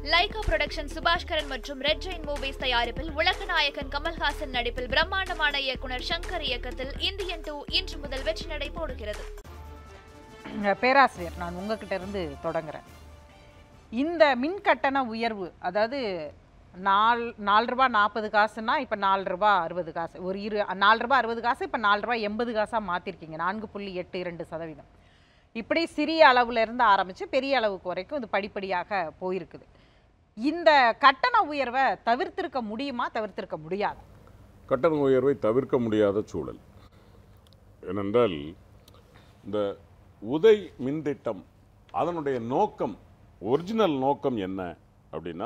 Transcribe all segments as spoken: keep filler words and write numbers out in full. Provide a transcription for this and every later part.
Lyca production Subaskaran மற்றும் red Jain movies தயாரிப்பில் உலக நாயகன் கமல்ஹாசன் நடிப்பில் பிரம்மாண்டமான இயக்குனர் சங்கர் இயக்கத்தில் இந்தியன் டூ இன்று முதல் வெற்றி நடை போடுகிறது. பேராசிரியர், நான் உங்ககிட்ட இருந்து தொடங்குறேன். இந்த மின் கட்டண உயர்வு, அதாவது நாலு நாலு ரூபா நாற்பது காசுன்னா இப்போ நாலு ரூபா அறுபது காசு, ஒரு இரு நாலு ரூபா அறுபது காசு இப்போ நாலு ரூபா எண்பது காசாக மாற்றிருக்கீங்க. நான்கு புள்ளி எட்டு இரண்டு சதவீதம். இப்படி சிறிய அளவுல இருந்து ஆரம்பித்து பெரிய அளவுக்கு வரைக்கும் இது படிப்படியாக போயிருக்குது. இந்த கட்டண உயர்வை தவிர்த்திருக்க முடியுமா, தவிர்த்திருக்க முடியாது? கட்டண உயர்வை தவிர்க்க முடியாத சூழல். ஏனென்றால் இந்த உதய் மின் திட்டம் அதனுடைய நோக்கம், ஒரிஜினல் நோக்கம் என்ன அப்படின்னா,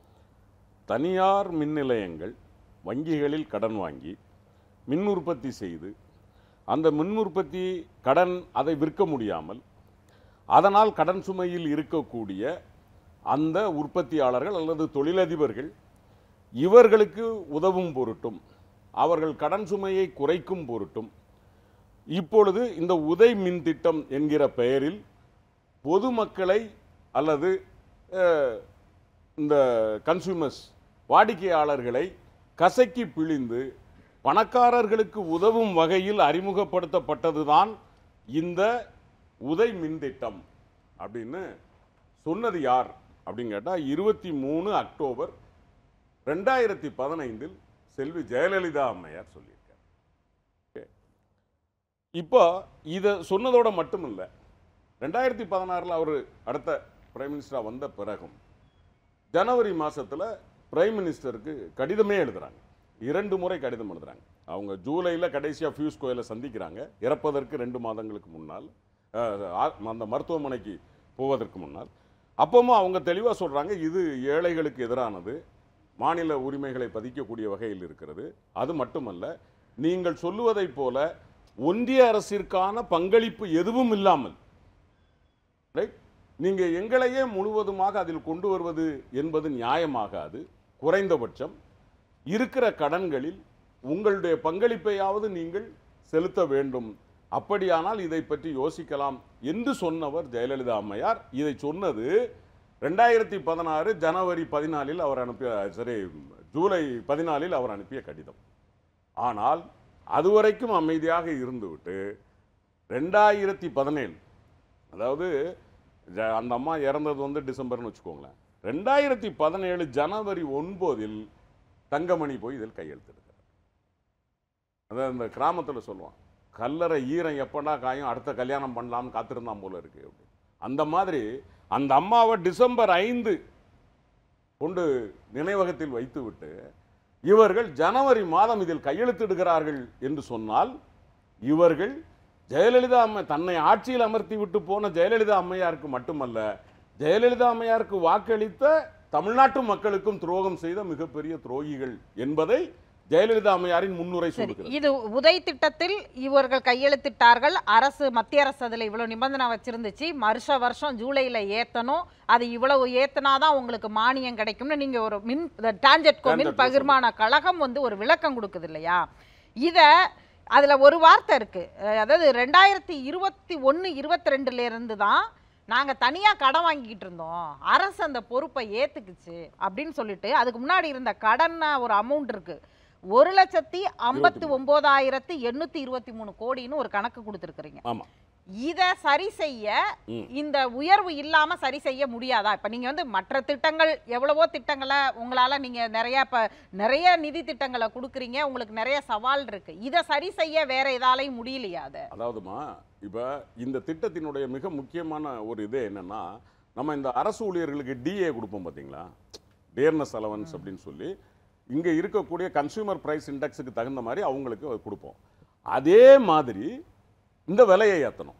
தனியார் மின் நிலையங்கள் வங்கிகளில் கடன் வாங்கி மின் உற்பத்தி செய்து அந்த மின் உற்பத்தி கடன் அதை விற்க முடியாமல் அதனால் கடன் சுமையில் இருக்கக்கூடிய அந்த உற்பத்தியாளர்கள் அல்லது தொழிலதிபர்கள் இவர்களுக்கு உதவும் பொருட்டும் அவர்கள் கடன் சுமையை குறைக்கும் பொருட்டும் இப்பொழுது இந்த உதய் மின் திட்டம் என்கிற பெயரில் பொதுமக்களை அல்லது இந்த கன்சூமர்ஸ் வாடிக்கையாளர்களை கசக்கி பிழிந்து பணக்காரர்களுக்கு உதவும் வகையில் அறிமுகப்படுத்தப்பட்டதுதான் இந்த உதய் மின் திட்டம் அப்படின்னு சொன்னது யார் அப்படின்னு கேட்டால், இருபத்தி மூணு அக்டோபர் ரெண்டாயிரத்தி பதினைந்தில் செல்வி ஜெயலலிதா அம்மையார் சொல்லியிருக்கார். இப்போ இதை சொன்னதோட மட்டும் இல்லை, ரெண்டாயிரத்தி பதினாறில் அவர் அடுத்த பிரைம் மினிஸ்டராக வந்த பிறகும் ஜனவரி மாதத்தில் பிரைம் மினிஸ்டருக்கு கடிதமே எழுதுகிறாங்க. இரண்டு முறை கடிதம் எழுதுகிறாங்க. அவங்க ஜூலையில் கடைசியாக பியூஷ் கோயலை சந்திக்கிறாங்க, இறப்பதற்கு ரெண்டு மாதங்களுக்கு முன்னால், அந்த மருத்துவமனைக்கு போவதற்கு முன்னால். அப்பவும் அவங்க தெளிவாக சொல்கிறாங்க, இது ஏழைகளுக்கு எதிரானது, மாநில உரிமைகளை பதிக்கக்கூடிய வகையில் இருக்கிறது. அது மட்டுமல்ல, நீங்கள் சொல்லுவதைப் போல ஒன்றிய அரசிற்கான பங்களிப்பு எதுவும் இல்லாமல் ரைட் நீங்கள் எங்களையே முழுவதுமாக அதில் கொண்டு வருவது என்பது நியாயமாகாது. குறைந்தபட்சம் இருக்கிற கடன்களில் உங்களுடைய பங்களிப்பையாவது நீங்கள் செலுத்த வேண்டும். அப்படியானால் இதை பற்றி யோசிக்கலாம் என்று சொன்னவர் ஜெயலலிதா அம்மையார். இதை சொன்னது ரெண்டாயிரத்தி பதினாறு ஜனவரி பதினாலில் அவர் அனுப்பிய சரி ஜூலை பதினாலில் அவர் அனுப்பிய கடிதம். ஆனால் அதுவரைக்கும் அமைதியாக இருந்துவிட்டு ரெண்டாயிரத்தி பதினேழு, அதாவது அந்த அம்மா இறந்தது வந்து டிசம்பர்னு வச்சுக்கோங்களேன், ரெண்டாயிரத்தி பதினேழு ஜனவரி ஒன்பதில் தங்கமணி போய் இதில் கையெழுத்திருக்கிறார். அதாவது இந்த கிராமத்தில் சொல்லுவான், கல்லறை ஈரம் எப்படா காயும், அடுத்த கல்யாணம் பண்ணலாம்னு காத்திருந்தான் போல இருக்கு அப்படி. அந்த மாதிரி அந்த அம்மாவை டிசம்பர் ஐந்து கொண்டு நினைவகத்தில் வைத்துவிட்டு இவர்கள் ஜனவரி மாதம் இதில் கையெழுத்திடுகிறார்கள் என்று சொன்னால், இவர்கள் ஜெயலலிதா அம்மை தன்னை ஆட்சியில் அமர்த்தி விட்டு போன ஜெயலலிதா அம்மையாருக்கு மட்டுமல்ல, ஜெயலலிதா அம்மையாருக்கு வாக்களித்த தமிழ்நாட்டு மக்களுக்கும் துரோகம் செய்த மிகப்பெரிய துரோகிகள் என்பதை ஜெயலலிதா அம்மையாரின் முன்னுரை சொல்லுகிறது. இது உதய் திட்டத்தில் இவர்கள் கையெழுத்திட்டார்கள். அரசு, மத்திய அரசு அதில் இவ்வளவு நிபந்தனை வச்சிருந்துச்சு, வருஷ வருஷம் ஜூலையில் ஏற்றணும், அது இவ்வளவு ஏத்தனாதான் உங்களுக்கு மானியம் கிடைக்கும்னு நீங்க ஒரு மின் டான்ஜெட்கோ மின் பகிர்மான கழகம் வந்து ஒரு விளக்கம் கொடுக்குது இல்லையா? இத அதுல ஒரு வார்த்தை இருக்கு, அதாவது ரெண்டாயிரத்தி இருபத்தி ஒன்னு இருபத்தி ரெண்டுல இருந்து தான் நாங்க தனியா கடன் வாங்கிக்கிட்டு இருந்தோம், அரசு அந்த பொறுப்பை ஏத்துக்குச்சு அப்படின்னு சொல்லிட்டு அதுக்கு முன்னாடி இருந்த கடன் ஒரு அமௌண்ட் இருக்கு, ஒரு லட்சத்தி ஐம்பத்தி ஒன்பதாயிரத்தி எண்ணூத்தி இருபத்தி மூணு கோடின்னு ஒரு கணக்கு கொடுத்துருக்கீங்க. இத சரி செய்ய இந்த உயர்வு இல்லாம சரி செய்ய முடியாதா? இப்ப நீங்க வந்து மற்ற திட்டங்கள் எவ்வளவோ திட்டங்களை உங்களால நீங்க நிறைய இப்ப நிறைய நிதி திட்டங்களை கொடுக்குறீங்க, உங்களுக்கு நிறைய சவால் இருக்கு, இதை சரி செய்ய வேற ஏதாலையும் முடியலையா? அது அதாவதுமா, இப்ப இந்த திட்டத்தினுடைய மிக முக்கியமான ஒரு இது என்னன்னா, நம்ம இந்த அரசு ஊழியர்களுக்கு டிஏ கொடுப்போம் பாத்தீங்களா, டியர்னஸ் அலவன்ஸ் அப்படின்னு சொல்லி, இங்க இருக்கக்கூடிய கன்சூமர் பிரைஸ் இண்டெக்ஸுக்கு தகுந்த மாதிரி அவங்களுக்கு கொடுப்போம். அதே மாதிரி இந்த விலையை ஏற்றணும்.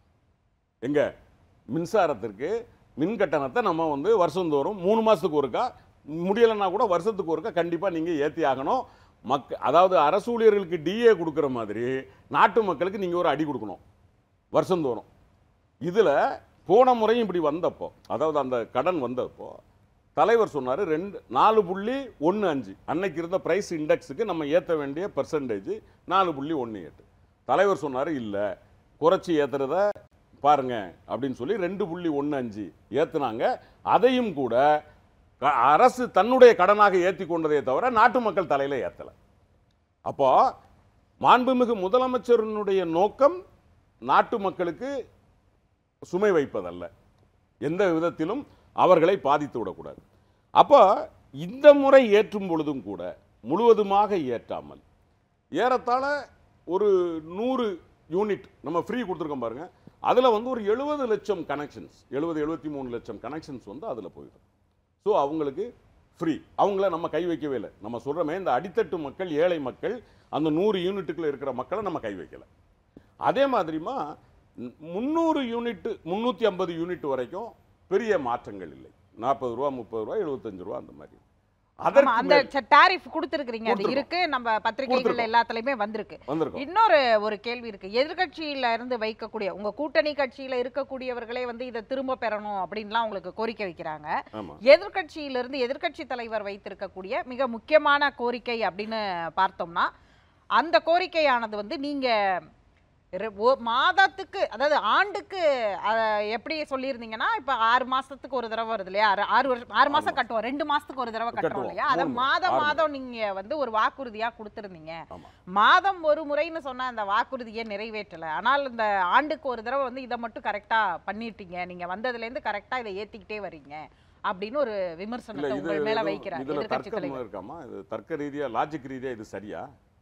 எங்க மின்சாரத்திற்கு மின் கட்டணத்தை நம்ம வந்து வருஷந்தோறும் மூணு மாதத்துக்கு ஒருக்கா, முடியலைன்னா கூட வருஷத்துக்கு ஒருக்கா கண்டிப்பாக நீங்கள் ஏற்றி ஆகணும். மக் அதாவது அரசு ஊழியர்களுக்கு டிஏ கொடுக்குற மாதிரி நாட்டு மக்களுக்கு நீங்கள் ஒரு அடி கொடுக்கணும் வருஷந்தோறும். இதில் போன முறையும் இப்படி வந்தப்போ, அதாவது அந்த கடன் வந்தப்போ தலைவர் சொன்னார் ரெண்டு நாலு புள்ளி ஒன்று அஞ்சு அன்னைக்கு இருந்த ப்ரைஸ் இண்டெக்ஸுக்கு நம்ம ஏற்ற வேண்டிய பர்சன்டேஜ் நாலு புள்ளி ஒன்று எட்டு. தலைவர் சொன்னார் இல்லை குறைச்சி ஏற்றுறத பாருங்க அப்படின்னு சொல்லி ரெண்டு புள்ளி ஒன்று அஞ்சு ஏற்றுனாங்க. அதையும் கூட அரசு தன்னுடைய கடனாக ஏற்றி கொண்டதே தவிர நாட்டு மக்கள் தலையில ஏத்தல. அப்போ மாண்புமிகு முதலமைச்சரினுடைய நோக்கம் நாட்டு மக்களுக்கு சுமை வைப்பதல்ல, எந்த விதத்திலும் அவர்களை பாதித்து விடக்கூடாது. அப்போ இந்த முறை ஏற்றும் பொழுதும் கூட முழுவதுமாக ஏற்றாமல் ஏறத்தாழ ஒரு நூறு யூனிட் நம்ம ஃப்ரீ கொடுத்துருக்கோம் பாருங்க, அதுல வந்து ஒரு எழுபது லட்சம் கனெக்ஷன்ஸ், எழுபது எழுபத்தி மூணு லட்சம் கனெக்ஷன்ஸ் வந்து அதுல போயிடும். ஸோ அவங்களுக்கு ஃப்ரீ, அவங்கள நம்ம கை வைக்கவே இல்லை. நம்ம சொல்றோமே இந்த அடித்தட்டு மக்கள், ஏழை மக்கள், அந்த நூறு யூனிட்டுக்குள்ள இருக்கிற மக்களை நம்ம கை வைக்கல. அதே மாதிரிமா முந்நூறு யூனிட் முந்நூற்றி ஐம்பது யூனிட் வரைக்கும் பெரிய மாற்றங்கள் இல்லை. நாற்பது ரூபா, முப்பது ரூபா, எழுபத்தஞ்சு ரூபா அந்த மாதிரி. அந்த டாரிஃப் கொடுத்திருக்கீங்க, அது இருக்கு, நம்ம பத்திரிகைகள் எல்லாத்துலயுமே வந்திருக்கு. இன்னொரு ஒரு கேள்வி இருக்கு, எதிர்கட்சியில இருந்து வைக்கக்கூடிய உங்க கூட்டணி கட்சியில இருக்கக்கூடியவர்களே வந்து இதை திரும்ப பெறணும் அப்படின்லாம் உங்களுக்கு கோரிக்கை வைக்கிறாங்க. எதிர்கட்சியில இருந்து எதிர்கட்சி தலைவர் வைத்திருக்கக்கூடிய மிக முக்கியமான கோரிக்கை அப்படின்னு பார்த்தோம்னா, அந்த கோரிக்கையானது வந்து நீங்க மாதத்துக்கு, அதாவது ஆண்டுக்கு எப்படி சொல்லியிருந்தீங்கன்னா, இப்ப ஆறு மாசத்துக்கு ஒரு தடவை வருது இல்லையா, ஆறு வருஷம் ஆறு மாசம் கட்டுவோம், ரெண்டு மாசத்துக்கு ஒரு தடவை கட்டுறோம் இல்லையா, அதை மாதம் மாதம் நீங்க வந்து ஒரு வாக்குறுதியா கொடுத்திருந்தீங்க. மாதம் ஒரு முறைன்னு சொன்ன அந்த வாக்குறுதியை நிறைவேற்றல, ஆனால் இந்த ஆண்டுக்கு ஒரு தடவை வந்து இதை மட்டும் கரெக்டா பண்ணிட்டீங்க, நீங்க வந்ததுல இருந்து கரெக்டா இதை ஏத்திக்கிட்டே வரீங்க அப்படின்னு ஒரு விமர்சனத்தை உங்கள் மேல வைக்கிறாங்க எதிர்க்கட்சி தலைவர். இருக்காமா, இது தர்க்க ரீதியா, லாஜிக் ரீதியா இது சரியா?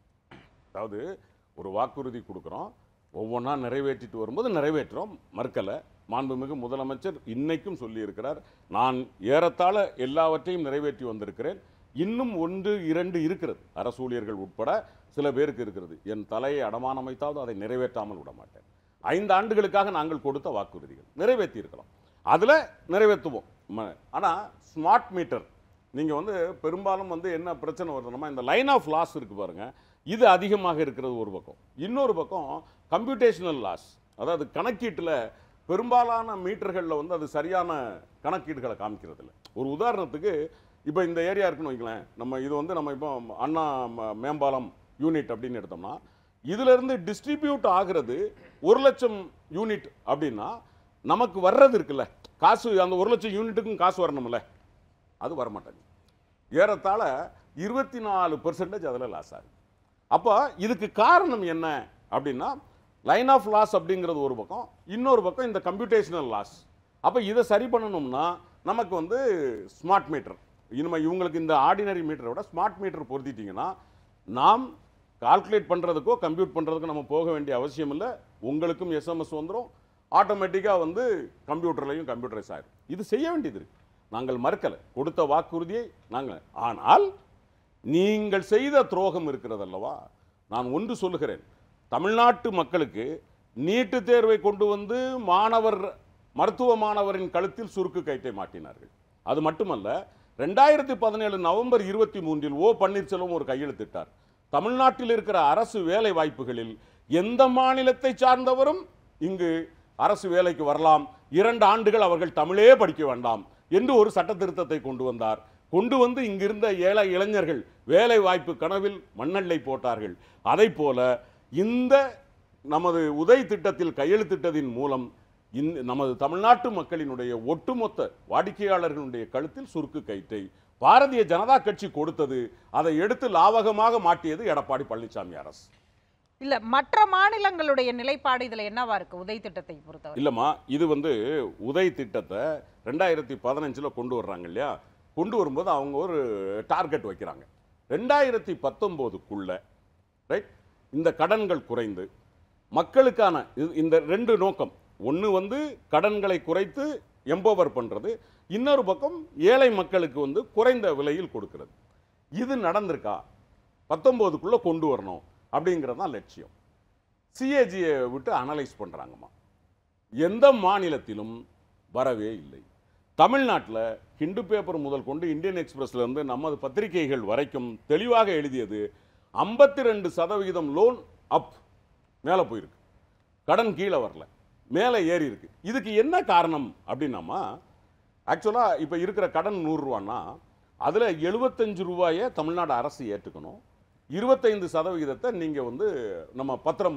அதாவது ஒரு வாக்குறுதி கொடுக்குறோம், ஒவ்வொன்றா நிறைவேற்றிட்டு வரும்போது நிறைவேற்றோம், மறுக்கலை. மாண்புமிகு முதலமைச்சர் இன்னைக்கும் சொல்லி இருக்கிறார், நான் ஏறத்தாழ எல்லாவற்றையும் நிறைவேற்றி வந்திருக்கிறேன், இன்னும் ஒன்று இரண்டு இருக்கிறது, அரசு ஊழியர்கள் உட்பட சில பேருக்கு இருக்கிறது, என் தலையை அடமானம் வைத்தாவது அதை நிறைவேற்றாமல் விட மாட்டேன். ஐந்து ஆண்டுகளுக்காக நாங்கள் கொடுத்த வாக்குறுதிகள் நிறைவேற்றி இருக்கிறோம், அதில் நிறைவேற்றுவோம். ஆனால் ஸ்மார்ட் மீட்டர் நீங்கள் வந்து பெரும்பாலும் வந்து என்ன பிரச்சனை வருதுன்னா, இந்த லைன் ஆஃப் லாஸ் இருக்கு பாருங்க, இது அதிகமாக இருக்கிறது ஒரு பக்கம். இன்னொரு பக்கம் கம்ப்யூட்டேஷனல் லாஸ், அதாவது கணக்கீட்டில் பெரும்பாலான மீட்டர்களில் வந்து அது சரியான கணக்கீடுகளை காமிக்கிறது இல்லை. ஒரு உதாரணத்துக்கு இப்போ இந்த ஏரியா இருக்குன்னு வைங்களேன், நம்ம இது வந்து நம்ம இப்போ அண்ணா மேம்பாலம் யூனிட் அப்படின்னு எடுத்தோம்னா, இதிலிருந்து டிஸ்ட்ரிபியூட் ஆகிறது ஒரு லட்சம் யூனிட் அப்படின்னா நமக்கு வர்றது இருக்குல்ல காசு, அந்த ஒரு லட்சம் யூனிட்டுக்கும் காசு வரணும்ல, அது வரமாட்டாங்க. ஏறத்தாழ இருபத்தி நாலு பெர்சன்டேஜ் அதில் லாஸ் ஆகுது. அப்போ இதுக்கு காரணம் என்ன அப்படின்னா, லைன் ஆஃப் லாஸ் அப்படிங்கிறது ஒரு பக்கம், இன்னொரு பக்கம் இந்த கம்ப்யூட்டேஷனல் லாஸ். அப்போ இதை சரி பண்ணணும்னா நமக்கு வந்து ஸ்மார்ட் மீட்டர், இனிமேல் இவங்களுக்கு இந்த ஆர்டினரி மீட்டரை விட ஸ்மார்ட் மீட்டர் பொருத்திட்டிங்கன்னா நாம் கால்குலேட் பண்ணுறதுக்கோ கம்ப்யூட் பண்ணுறதுக்கோ நம்ம போக வேண்டிய அவசியம் இல்லை. உங்களுக்கும் எஸ்எம்எஸ் வந்துடும், ஆட்டோமேட்டிக்காக வந்து கம்ப்யூட்டர்லையும் கம்ப்யூட்டரைஸ் ஆகிடும். இது செய்ய வேண்டியது இருக்கு, நாங்கள் மறுக்கலை, கொடுத்த வாக்குறுதியை நாங்கள். ஆனால் நீங்கள் செய்த துரோகம் இருக்கிறது அல்லவா. நான் ஒன்று சொல்லுகிறேன், தமிழ்நாட்டு மக்களுக்கு நீட்டு தேர்வை கொண்டு வந்து மாணவர் மருத்துவ மாணவரின் கழுத்தில் சுருக்கு கயிற்றை மாட்டினார்கள். அது மட்டுமல்ல, ரெண்டாயிரத்தி பதினேழு நவம்பர் இருபத்தி மூன்றில் ஓ பன்னீர்செல்வம் ஒரு கையெழுத்திட்டார், தமிழ்நாட்டில் இருக்கிற அரசு வேலை வாய்ப்புகளில் எந்த மாநிலத்தை சார்ந்தவரும் இங்கு அரசு வேலைக்கு வரலாம், இரண்டு ஆண்டுகள் அவர்கள் தமிழே படிக்க வேண்டாம் என்று ஒரு சட்ட திருத்தத்தை கொண்டு வந்தார். கொண்டு வந்து இங்கிருந்த ஏழை இளைஞர்கள் வேலை வாய்ப்பு கனவில் மண்ணெண்ணை போட்டார்கள். அதை போல இந்த நமது உதய் திட்டத்தில் கையெழுத்திட்டதின் மூலம் இந்த நமது தமிழ்நாட்டு மக்களினுடைய ஒட்டுமொத்த வாடிக்கையாளர்களுடைய கழுத்தில் சுருக்கு கயிற்றை பாரதிய ஜனதா கட்சி கொடுத்தது. அதை எடுத்து லாவகமாக மாட்டியது எடப்பாடி பழனிசாமி அரசு. இல்ல, மற்ற மாநிலங்களுடைய நிலைப்பாடு இதுல என்னவா இருக்கு உதய் திட்டத்தை பொறுத்தவரை? இல்லம்மா, இது வந்து உதய் திட்டத்தை ரெண்டாயிரத்தி பதினஞ்சுல கொண்டு வர்றாங்க இல்லையா, கொண்டு வரும்போது அவங்க ஒரு டார்கெட் வைக்கிறாங்க, ரெண்டாயிரத்தி பத்தொன்பதுக்குள்ள ரைட் இந்த கடன்கள் குறைந்து மக்களுக்கான இந்த ரெண்டு நோக்கம், ஒன்று வந்து கடன்களை குறைத்து எம்பவர் பண்றது, இன்னொரு பக்கம் ஏழை மக்களுக்கு வந்து குறைந்த விலையில் கொடுக்கிறது. இது நடந்திருக்கா? பத்தொன்பதுக்குள்ள கொண்டு வரணும் அப்படிங்கிறது தான் லட்சியம். சிஏஜியை விட்டு அனலைஸ் பண்றாங்கம்மா, எந்த மாநிலத்திலும் வரவே இல்லை. தமிழ்நாட்டில் ஹிந்து பேப்பர் முதல் கொண்டு இந்தியன் எக்ஸ்பிரஸ்ல இருந்து நமது பத்திரிகைகள் வரைக்கும் தெளிவாக எழுதியது, ஐம்பத்தி ரெண்டு சதவிகிதம் லோன் அப், மேலே போயிருக்கு, கடன் கீழே வரல, மேலே ஏறி இருக்கு. இதுக்கு என்ன காரணம் அப்படின்னாமா, ஆக்சுவலாக இப்போ இருக்கிற கடன் நூறுரூவான்னா அதில் எழுபத்தஞ்சு ரூபாயை தமிழ்நாடு அரசு ஏற்றுக்கணும், இருபத்தைந்து சதவிகிதத்தை நீங்கள் வந்து நம்ம பத்திரம்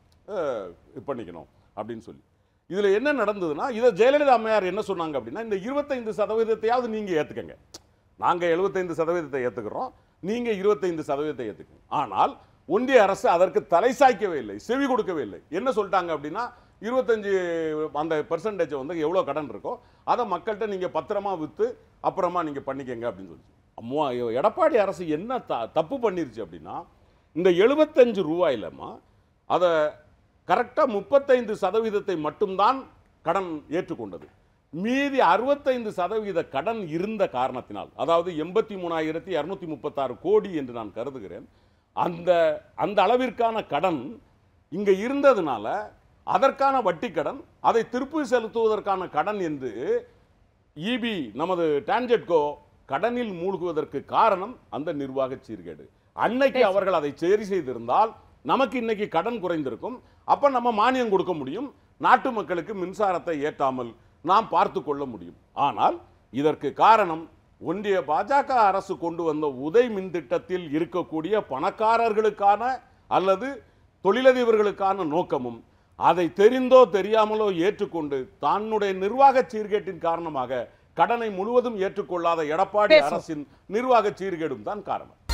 மூலமாக பண்ணிக்கணும் அப்படின்னு சொல்லி. இதில் என்ன நடந்ததுன்னா, இதை ஜெயலலிதா அம்மையார் என்ன சொன்னாங்க அப்படின்னா, இந்த இருபத்தைந்து சதவீதத்தையாவது நீங்கள் ஏற்றுக்கங்க, நாங்க எழுபத்தைந்து சதவீதத்தை ஏத்துக்கிறோம், நீங்க இருபத்தைந்து சதவீதத்தை ஏத்துக்கணும். ஆனால் ஒன்றிய அரசு அதற்கு தலை சாய்க்கவே இல்லை, செவி கொடுக்கவே இல்லை. என்ன சொல்லிட்டாங்க அப்படின்னா இருபத்தஞ்சு அந்த பெர்சன்டேஜ் வந்து எவ்வளோ கடன் இருக்கோ அதை மக்கள்கிட்ட நீங்கள் பத்திரமா விற்று அப்புறமா நீங்கள் பண்ணிக்கங்க அப்படின்னு சொல்லி. அம்மா எடப்பாடி அரசு என்ன த தப்பு பண்ணிருச்சு அப்படின்னா இந்த எழுபத்தஞ்சு ரூபாயிலமா அதை கரெக்டாக முப்பத்தைந்து சதவீதத்தை மட்டும்தான் கடன் ஏற்றுக்கொண்டது. மீதி அறுபத்தைந்து சதவீத கடன் இருந்த காரணத்தினால், அதாவது எண்பத்தி மூணாயிரத்தி இரநூத்தி முப்பத்தாறு கோடி என்று நான் கருதுகிறேன், அந்த அந்த அளவிற்கான கடன் இங்கே இருந்ததுனால அதற்கான வட்டி கடன், அதை திருப்பி செலுத்துவதற்கான கடன் என்று இபி நமது டான்ஜெட்கோ கடனில் மூழ்குவதற்கு காரணம் அந்த நிர்வாக சீர்கேடு. அன்னைக்கு அவர்கள் அதை சரி செய்திருந்தால் நமக்கு இன்னைக்கு கடன் குறைந்திருக்கும். அப்ப நம்ம மானியம் கொடுக்க முடியும், நாட்டு மக்களுக்கு மின்சாரத்தை ஏற்றாமல் நாம் பார்த்து கொள்ள முடியும். ஆனால் இதற்கு காரணம் ஒன்றிய பாஜக அரசு கொண்டு வந்த உதய் மின் திட்டத்தில் இருக்கக்கூடிய பணக்காரர்களுக்கான அல்லது தொழிலதிபர்களுக்கான நோக்கமும், அதை தெரிந்தோ தெரியாமலோ ஏற்றுக்கொண்டு தன்னுடைய நிர்வாக சீர்கேட்டின் காரணமாக கடனை முழுவதும் ஏற்றுக்கொள்ளாத எடப்பாடி அரசின் நிர்வாக சீர்கேடும் தான் காரணம்.